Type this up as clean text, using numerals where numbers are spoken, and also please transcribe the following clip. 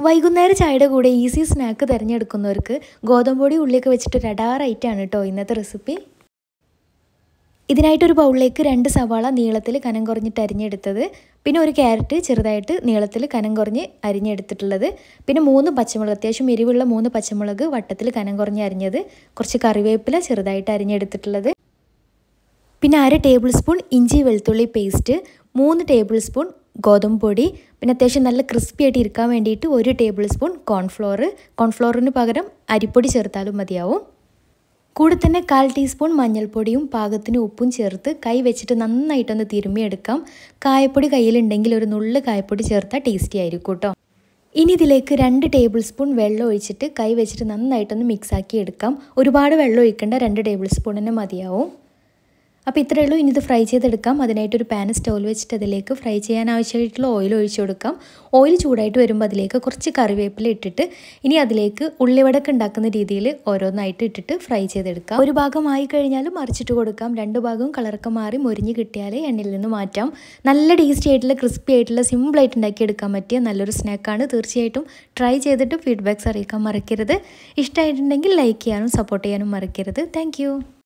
വൈകുന്നേരം ചായയുടെ കൂടെ ഈസി സ്നാക്ക് തിരഞ്ഞെടുക്കുന്നവർക്ക് ഗോതമ്പ് പൊടി ഉള്ളിയൊക്കെ വെച്ചിട്ട് ഒരു അടാറായിട്ടാണ് കേട്ടോ ഇന്നത്തെ റെസിപ്പി. ഇതിനായിട്ടൊരു ബൗളിലേക്ക് 2 സവാള നീളത്തിൽ കനം കുറഞ്ഞിട്ട് അരിഞ്ഞെടുത്തത്, പിന്നെ ഒരു ക്യാരറ്റ് ചെറുതായിട്ട് നീളത്തിൽ കനം കുറഞ്ഞ് അരിഞ്ഞെടുത്തിട്ടുള്ളത്, പിന്നെ 3 പച്ചമുളക്, അത്യാവശ്യം എരിവുള്ള 3 പച്ചമുളക് വട്ടത്തിൽ കനം കുറഞ്ഞ് അരിഞ്ഞത്, കുറച്ച് കറിവേപ്പില ചെറുതായിട്ട് അരിഞ്ഞെടുത്തിട്ടുള്ളത്, പിന്നെ 1/2 ടേബിൾ സ്പൂൺ ഇഞ്ചി വെളുത്തുള്ളി പേസ്റ്റ്, 3 ടേബിൾ സ്പൂൺ ഗോതമ്പ് പൊടി, പിന്നെ അത്യാവശ്യം നല്ല ക്രിസ്പി ആയിട്ട് ഇരിക്കാൻ വേണ്ടിയിട്ട് 1 ടേബിൾ സ്പൂൺ കോൺഫ്ലോറിന് പകരം അരിപ്പൊടി ചേർത്താലും മതിയാവും. കൂടെ തന്നെ 1/4 ടീസ്പൂൺ മഞ്ഞൾപ്പൊടിയും പാകത്തിന് ഉപ്പും ചേർത്ത് കൈ വെച്ചിട്ട് നന്നായിട്ടൊന്ന് തിരുമ്മിയെടുക്കാം. കായപ്പൊടി കയ്യിലുണ്ടെങ്കിൽ ഒരു നുള്ള് കായപ്പൊടി ചേർത്താൽ ടേസ്റ്റി ആയിരിക്കും കേട്ടോ. ഇനി ഇതിലേക്ക് 2 ടേബിൾ സ്പൂൺ വെള്ളം ഒഴിച്ചിട്ട് കൈ വെച്ചിട്ട് നന്നായിട്ടൊന്ന് മിക്സാക്കി എടുക്കാം. ഒരുപാട് വെള്ളം ഒഴിക്കേണ്ട, 2 ടേബിൾ സ്പൂൺ തന്നെ മതിയാവും. അപ്പോൾ ഇത്രയേ ഉള്ളൂ. ഇനി ഇത് ഫ്രൈ ചെയ്തെടുക്കാം. അതിനായിട്ടൊരു പാൻ സ്റ്റൗവിൽ വെച്ചിട്ട് അതിലേക്ക് ഫ്രൈ ചെയ്യാൻ ആവശ്യമായിട്ടുള്ള ഓയിൽ ഒഴിച്ചു കൊടുക്കാം. ഓയിൽ ചൂടായിട്ട് വരുമ്പോൾ അതിലേക്ക് കുറച്ച് കറിവേപ്പില ഇട്ടിട്ട് ഇനി അതിലേക്ക് ഉള്ളിവടക്ക് ഉണ്ടാക്കുന്ന രീതിയിൽ ഓരോന്നായിട്ട് ഇട്ടിട്ട് ഫ്രൈ ചെയ്തെടുക്കാം. ഒരു ഭാഗമായി കഴിഞ്ഞാൽ മറിച്ചിട്ട് കൊടുക്കാം. 2 ഭാഗവും കളറൊക്കെ മാറി മൊരിഞ്ഞ് കിട്ടിയാലേ എണ്ണയിൽ നിന്ന് മാറ്റാം. നല്ല ടേസ്റ്റി ആയിട്ടുള്ള ക്രിസ്പി ആയിട്ടുള്ള സിമ്പിളായിട്ട് ഉണ്ടാക്കിയെടുക്കാൻ പറ്റിയ നല്ലൊരു സ്നാക്കാണ്. തീർച്ചയായിട്ടും ട്രൈ ചെയ്തിട്ട് ഫീഡ്ബാക്ക്സ് അറിയിക്കാൻ മറക്കരുത്. ഇഷ്ടമായിട്ടുണ്ടെങ്കിൽ ലൈക്ക് ചെയ്യാനും സപ്പോർട്ട് ചെയ്യാനും മറക്കരുത്. താങ്ക്